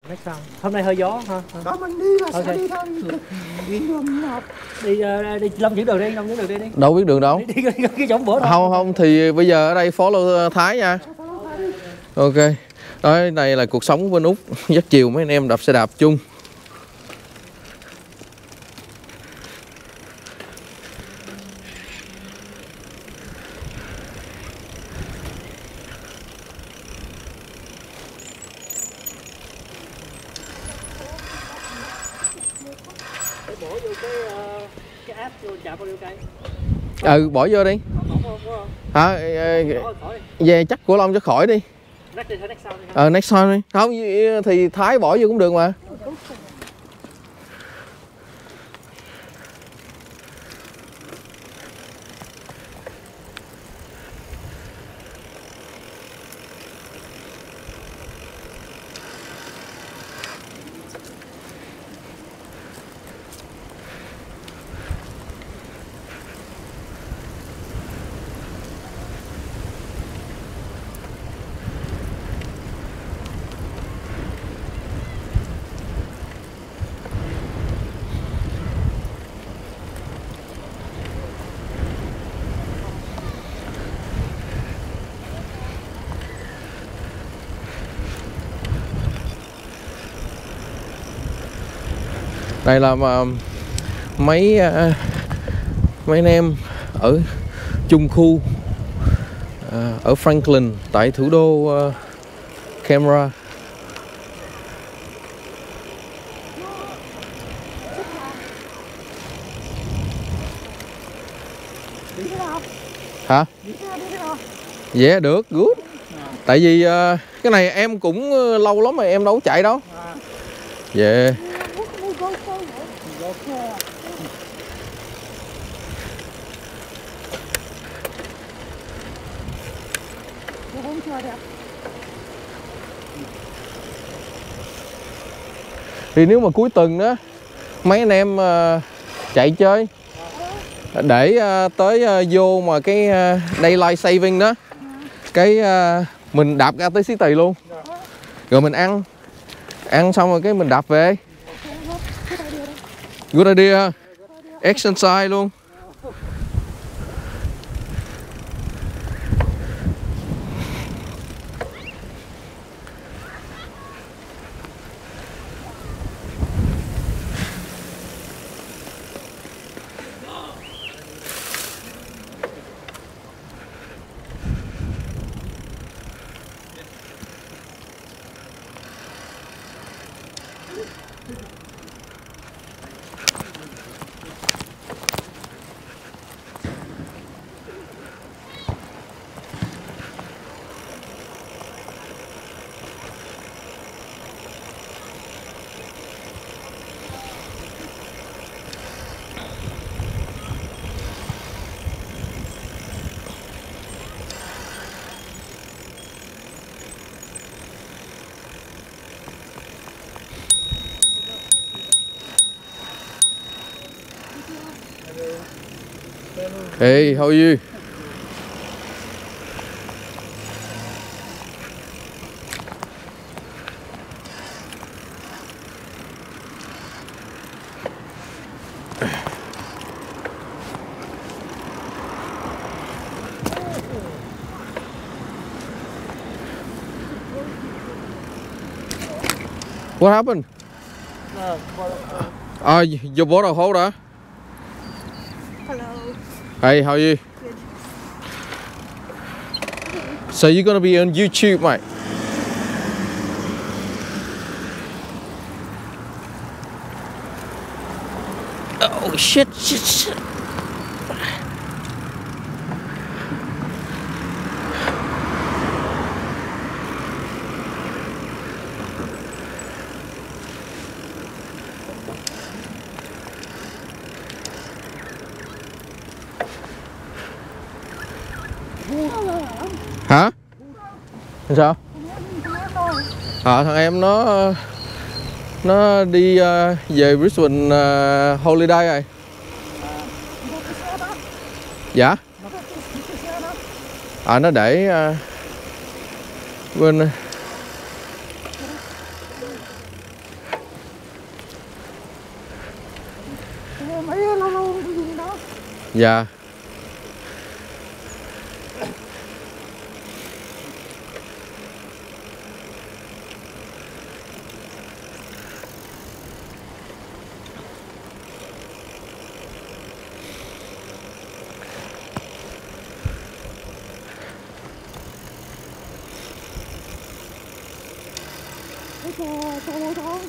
Next time. Hôm nay hơi gió ha. Đó mình đi là sẽ đi thôi. Đi đường nào? Đi Long dẫn đường đi, Long dẫn đường đi. Đâu biết đường đâu. Đi cái chỗ bữa thôi. Không thì bây giờ ở đây follow Thái nha. Ok. Đó, này là cuộc sống bên Úc. Rất chiều mấy anh em đạp xe đạp chung. Bỏ vô cái app vô chạm vào cây. Bỏ vô đi. Hả? Về chắc của Long cho khỏi đi. Next time đi. Không thì Thái bỏ vô cũng được mà. Đây là mấy anh em ở chung khu ở Franklin tại thủ đô Canberra. Hả? Dạ được, good. Tại vì cái này em cũng lâu lắm rồi em đâu có chạy đâu. Dạ. Thì nếu mà cuối tuần đó mấy anh em chạy chơi để tới vô mà cái daylight saving đó, cái mình đạp ra tới xí Tỳ luôn, rồi mình ăn xong rồi cái mình đạp về. Good idea. Exercise luôn. Hey, how are you? What happened? Your bottle holder. Hello. Hey, how are you? Good. So you're gonna be on YouTube, mate? Oh shit! Hả? Sao? Thằng em nó đi về Brisbane holiday rồi. Dạ. Nó để bên mấy lâu lâu cái gì đó. Dạ. Cho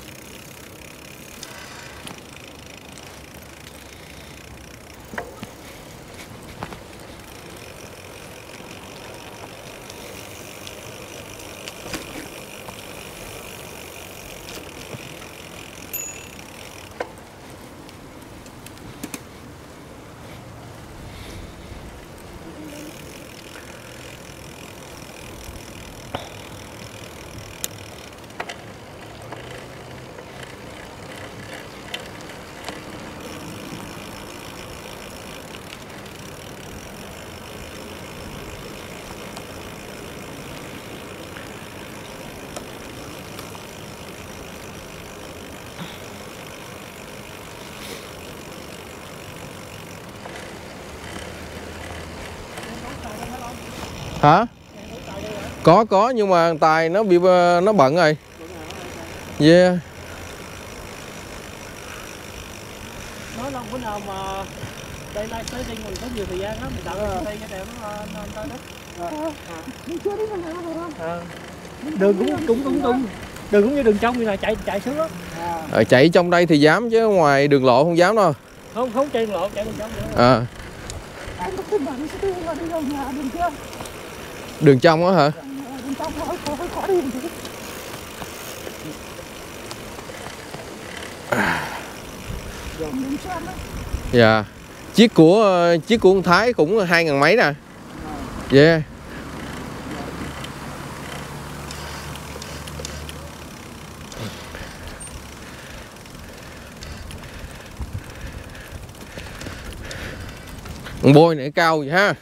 Hả? Có nhưng mà tài nó bị nó bận rồi. Yeah. Nói long bữa nào mà đây live saving mình có nhiều thời gian á, mình tạo cái đây cho đẹp nó tới đó. chưa đi mình rồi đó. Đường cũng đường cũng như đường trong như là chạy sướng lắm. Chạy trong đây thì dám chứ ngoài đường lộ không dám đâu. Không chạy đường lộ, chạy đường trong nữa. À. Anh có tin bạn sẽ đi vào nhà đường chưa? Đường trong á hả? Đường trong khỏi đi chứ. Đường xem á. Dạ. Chiếc của con Thái cũng 2.000 mấy nè. Yeah. Bôi này cao vậy ha.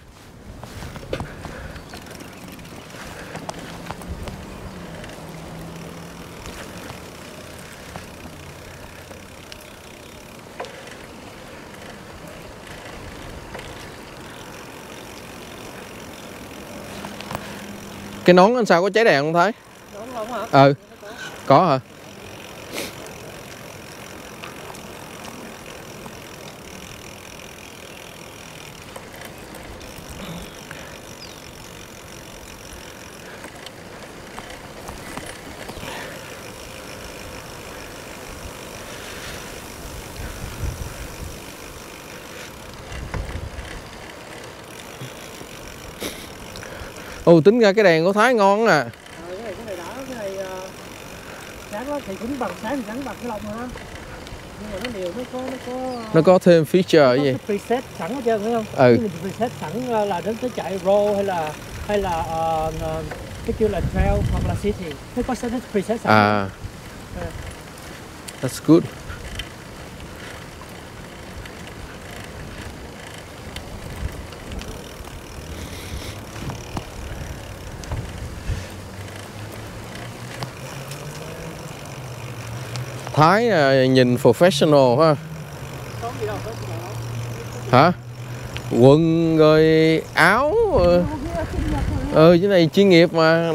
Cái nón anh sao có cháy đèn không Thái? Nón không hả? Ừ. Có hả? Ồ, tính ra cái đèn của Thái ngon nè. Cái này đã, cái này sáng đó thì cũng bằng sáng thì sáng bằng cái lông ha. Nhưng mà nó đều Nó có thêm feature có gì? cái preset sẵn hết trơn phải không? Ừ. Cái preset sẵn là đến tới chạy roll hay là cái kêu là trail hoặc là city. Nó có set preset sẵn. À. That's good. Thái nhìn professional ha. Hả? Quần rồi áo cái này chuyên nghiệp mà.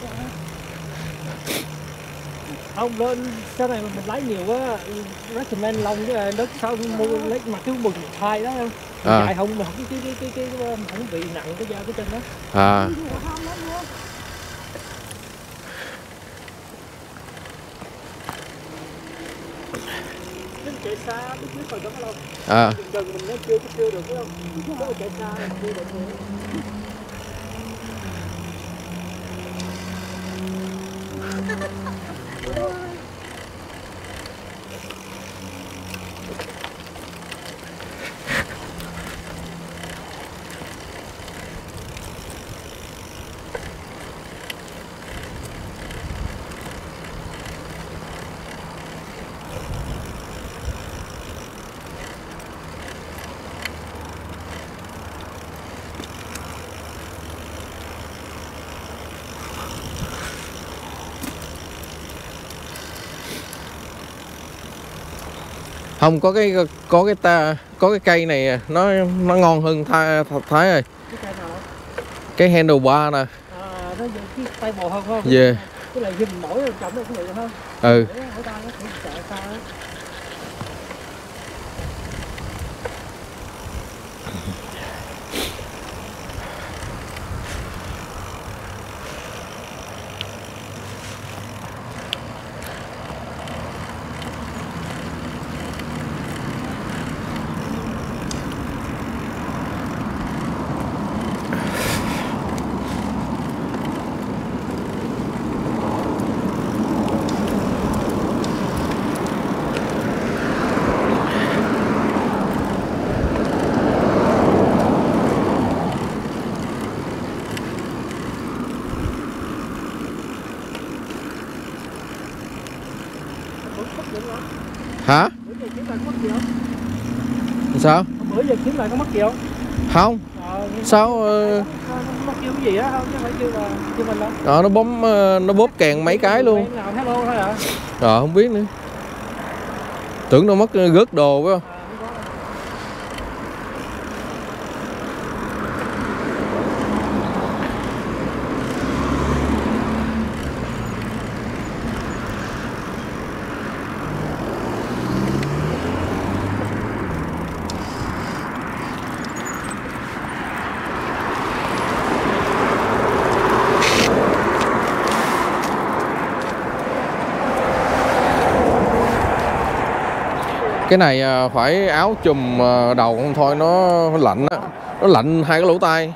Không lên sau này mình lấy nhiều quá recommend long cái đất sau mua lấy mặc cái quần thai đó không? Chạy không mà không không bị nặng cái da cái chân đó. À. Chạy xa biết biết phần đó không? À. Gần mình nó chưa được phải không? Có chạy xa chưa được nữa. Không có cái cây này nó ngon hơn Thái ơi. Cái cây nào đó? Cái handlebar nè. Nó cái tay bò hơn không? Yeah. Cái này mình mỏi rồi chậm nó cũng được không? Ừ. Ở tay nó cũng sợ sao á. Hả? Sao? Bữa giờ kiếm lại có mất gì không? Không. Sao Mất kêu cái gì á không? Chứ phải kêu là kêu mình đâu. nó bấm nó bóp kèn mấy cái luôn. Hello thôi hả? Không biết nữa. Tưởng nó mất rớt đồ phải không? Cái này phải áo chùm đầu không thôi nó lạnh á, nó lạnh hai cái lỗ tai.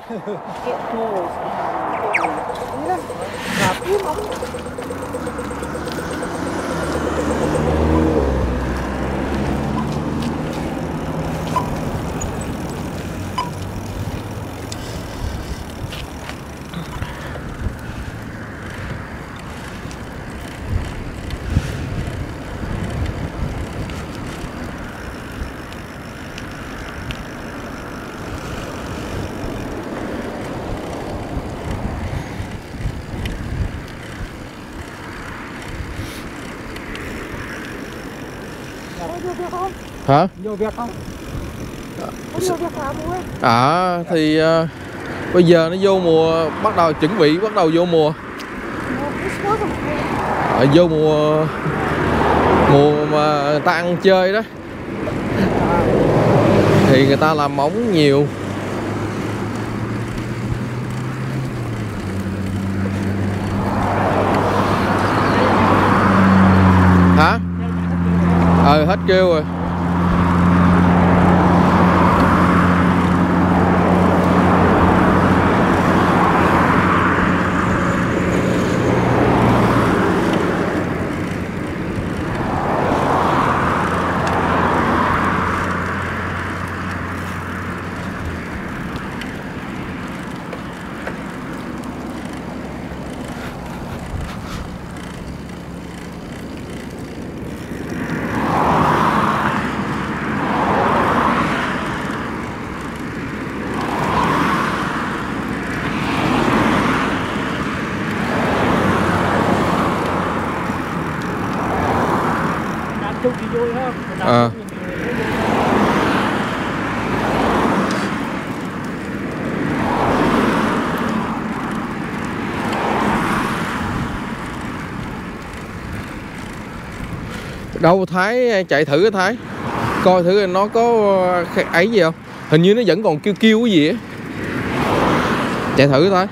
Hả? Vô việc không? Có vô việc làm luôn á. Thì bây giờ nó vô mùa, bắt đầu chuẩn bị bắt đầu vô mùa. Vô mùa mà người ta ăn chơi đó thì người ta làm móng nhiều. Hả? Hết kêu rồi. Đâu Thái chạy thử cái Thái coi thử nó có ấy gì không, hình như nó vẫn còn kêu cái gì á, chạy thử Thái.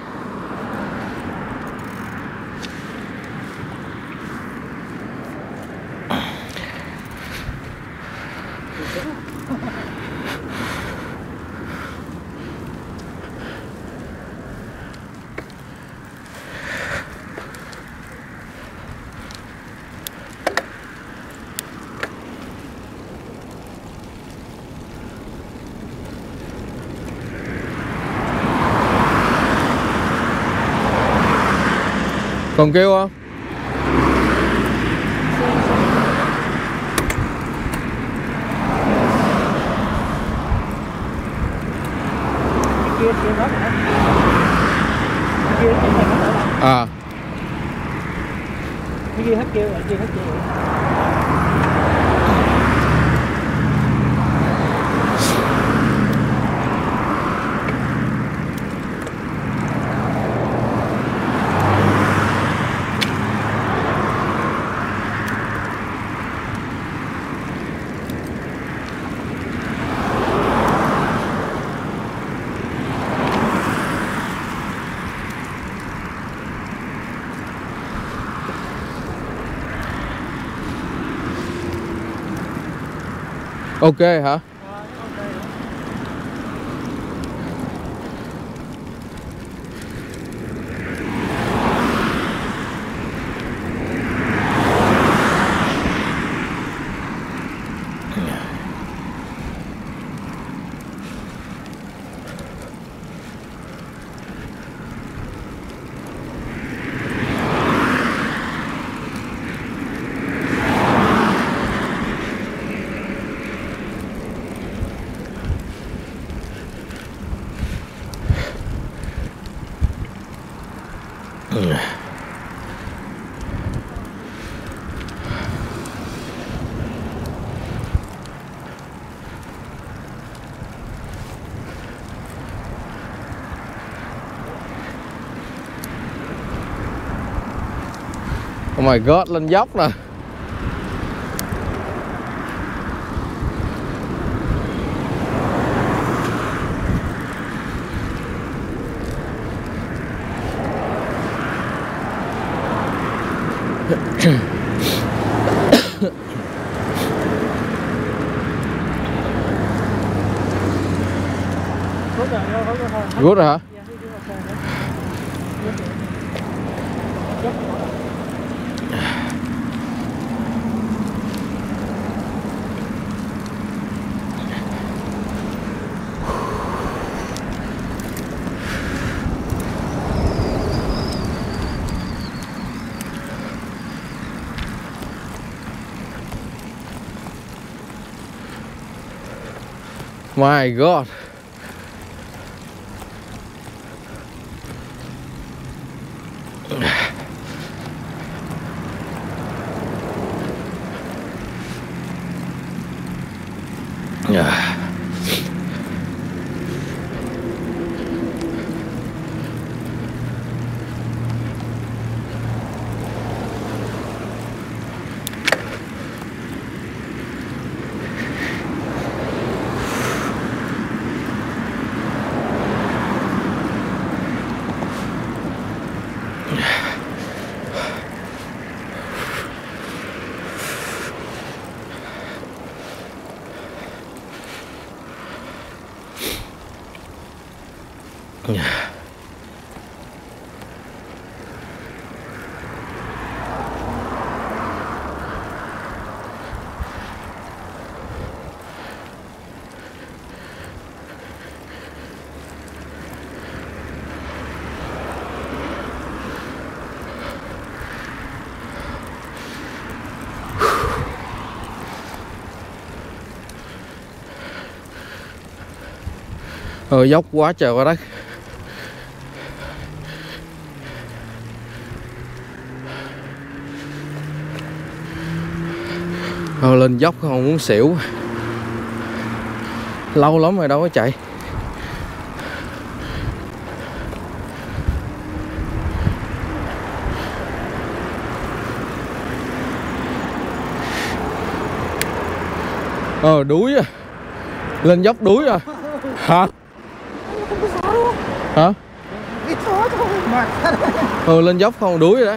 Còn kêu không? Cái kia hết kêu rồi, kia hết kêu rồi. Ok hả? Oh my god, lên dốc nè. Good rồi hả? My God. Yeah. Dốc quá trời quá đất. Lên dốc không muốn xỉu. Lâu lắm rồi đâu có chạy. Đuối à. Lên dốc đuối à. Hả? Hả? Lên dốc không đuối rồi đó.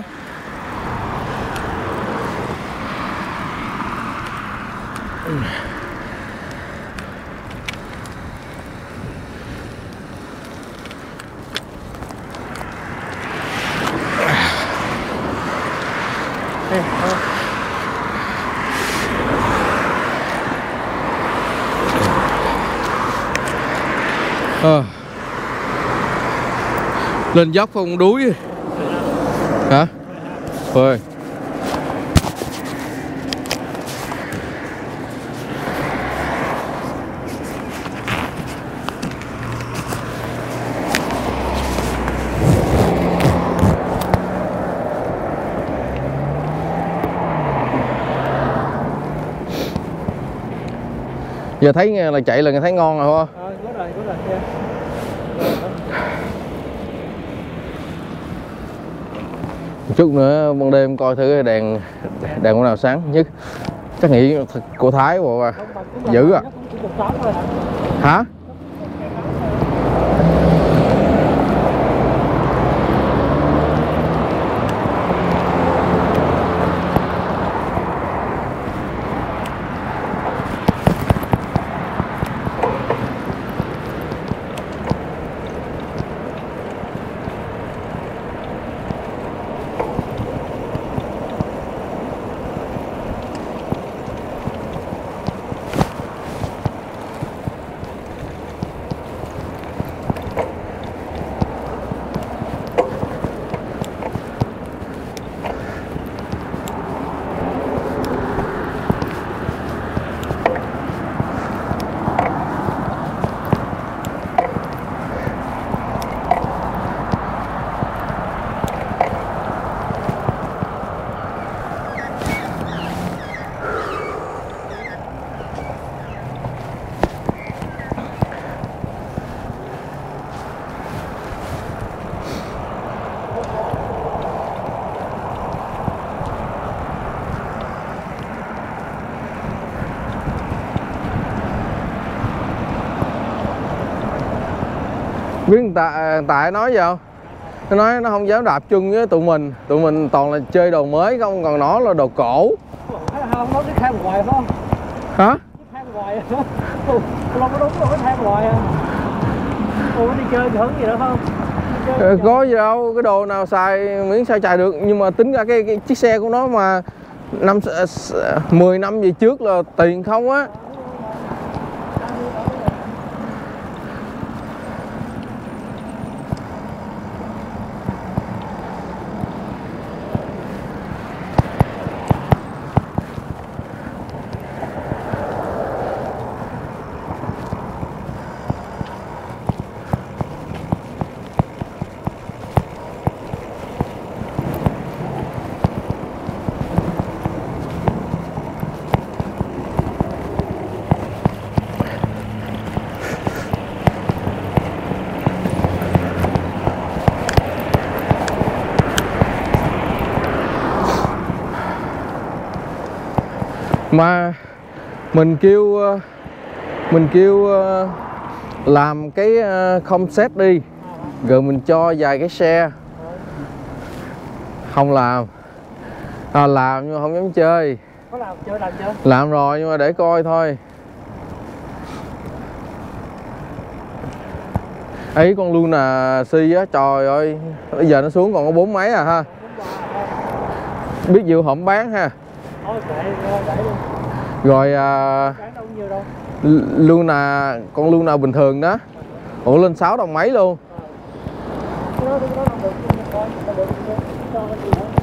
Lên dốc không đuối. Hả? Ơi. Giờ thấy là chạy là thấy ngon rồi hả? Có rồi. Một chút nữa ban đêm coi thử đèn con nào sáng nhất. Chắc nghĩ cô Thái bộ dữ à. Hả? Biết tại nói gì không? Nó nói nó không dám đạp chung với tụi mình toàn là chơi đồ mới không, còn nó là đồ cổ. Không, nó cái thang hoài phải không? Hả? Cái thang hoài không có đúng rồi, cái thang hoài à. Ủa đi chơi thì hứng gì nữa không? Có gì đâu, cái đồ nào xài miễn sao xài được, nhưng mà tính ra cái chiếc xe của nó mà 10 năm về trước là tiền không á. Mà mình kêu làm cái không set đi, rồi mình cho vài cái xe. Không làm. Làm nhưng mà không dám chơi. Có làm chưa? Làm rồi nhưng mà để coi thôi. Ấy con Luna Si á, trời ơi, bây giờ nó xuống còn có 4 mấy à ha. Biết dự hổm bán ha. Thôi để luôn. Rồi Bán đâu nhiều đâu. con Luna bình thường đó. Ủa lên 6 đồng mấy luôn. Cái đó không được, coi được cho cái gì nữa.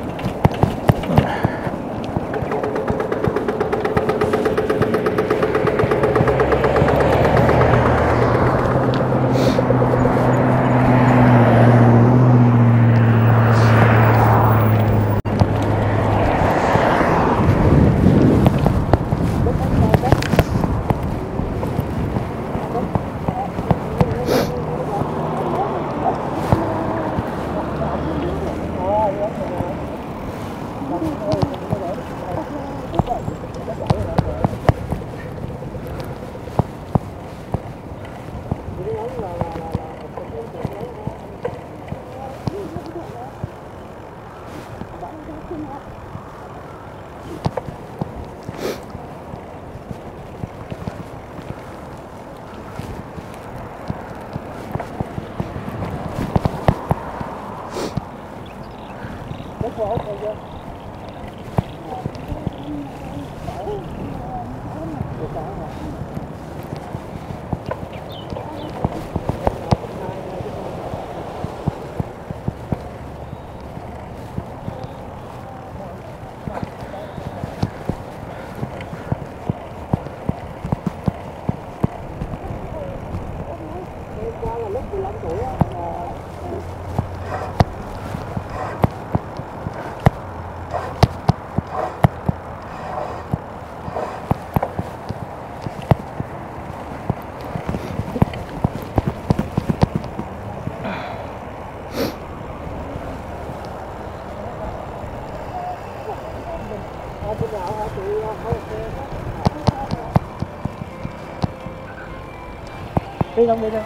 Đi đâu đi đâu.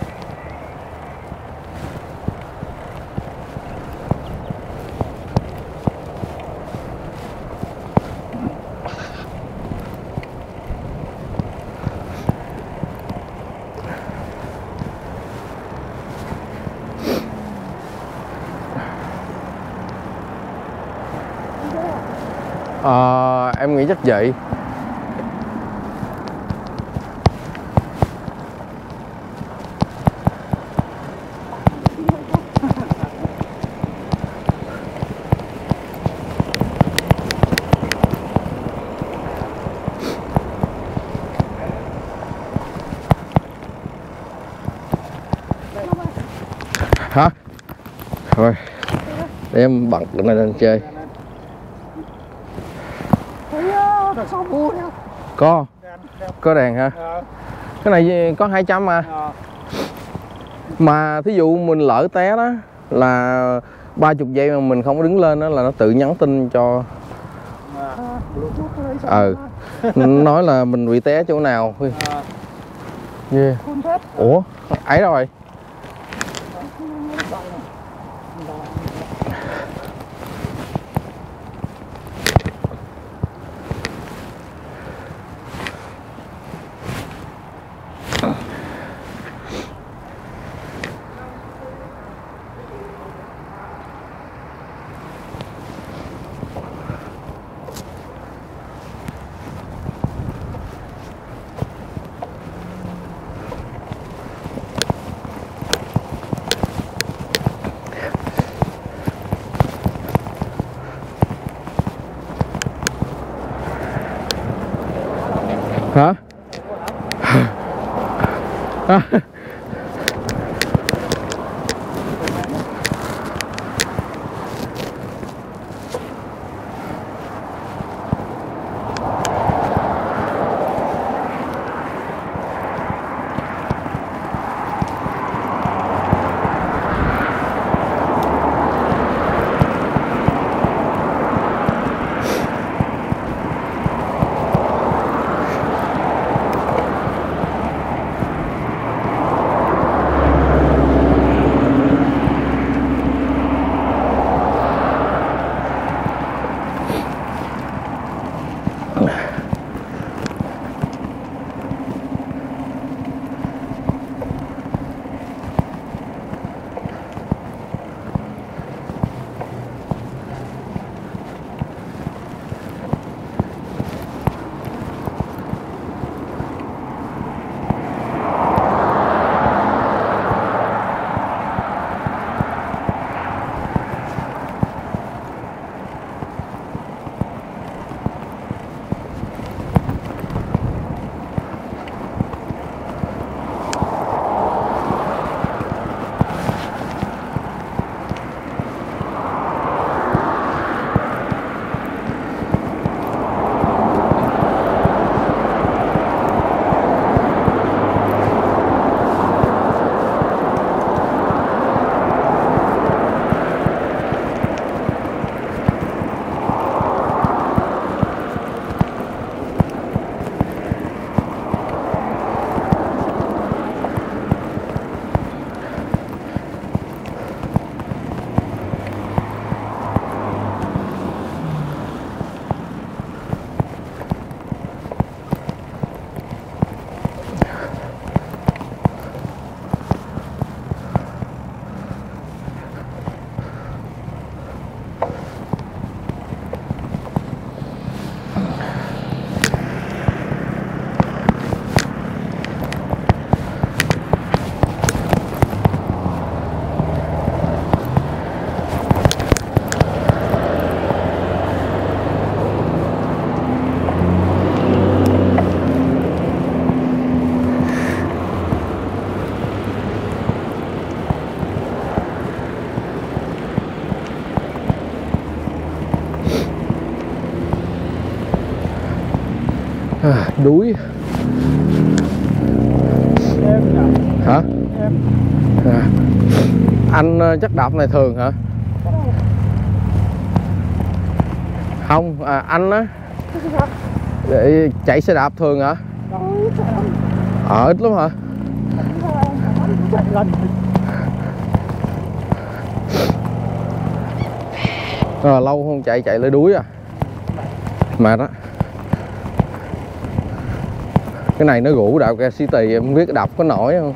Em nghĩ chắc vậy. Hả? Thôi để em bật cái này lên chơi. Có đèn ha. Cái này có 200 mà. Mà thí dụ mình lỡ té đó là 30 giây mà mình không có đứng lên đó là nó tự nhắn tin cho. Nói là mình bị té chỗ nào. Yeah. Ủa ấy đâu rồi? Hả? Đuối. Hả? Anh chắc đạp này thường hả? Không, anh á chạy xe đạp thường hả? Ít lắm hả? Lâu không chạy lại đuối à? Mệt á. Cái này nó rủ đạp Ga City em không biết đạp có nổi không.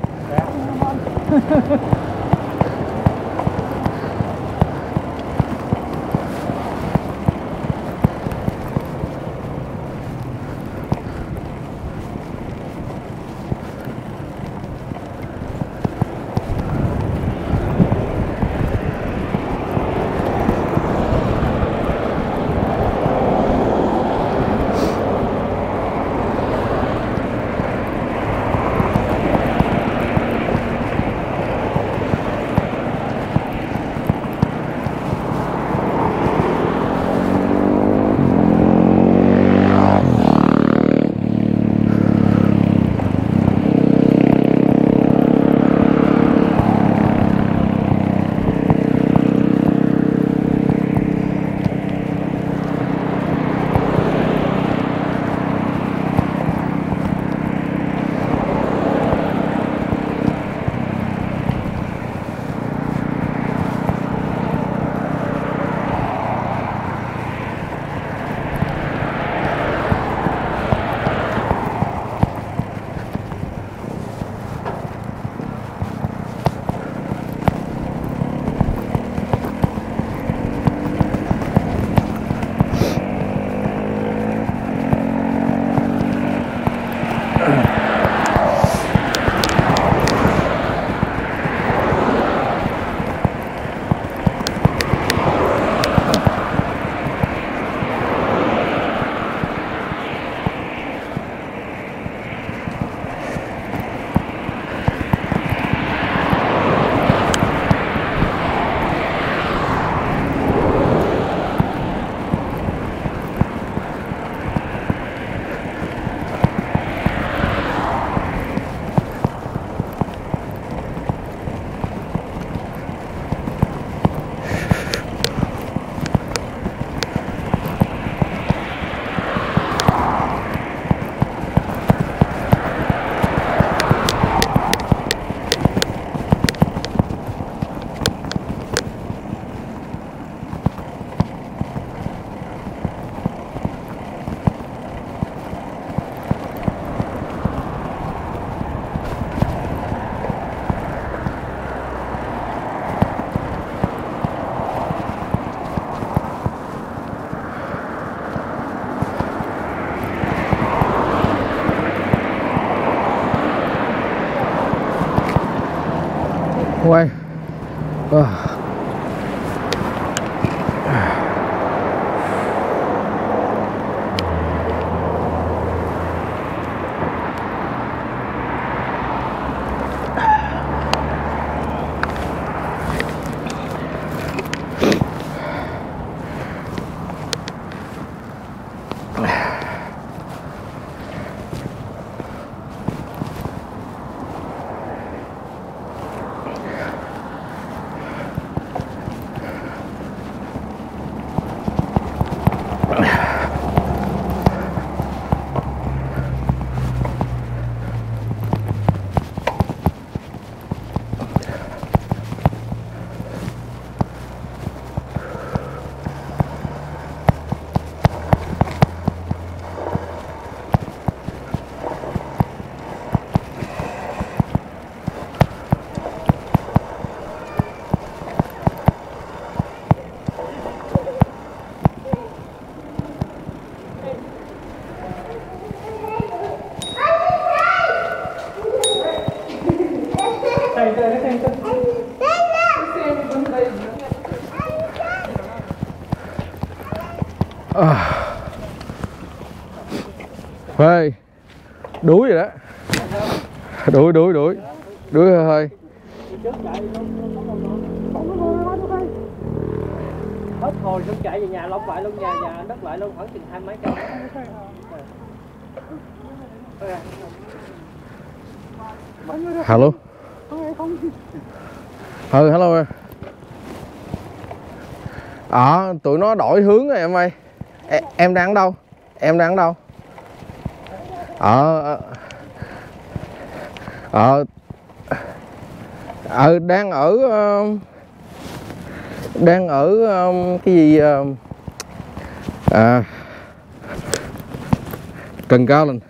quay. Phê đuối rồi đó, đuối hơi. Hết hồi xong chạy về nhà lông lại luôn, nhà đất lại luôn, khoảng chừng 20 mấy cây. Hello. Hello em. Tụi nó đổi hướng rồi em ơi. Em đang ở đâu? Em đang ở đâu? Đang ở cái gì Cần Cao lên.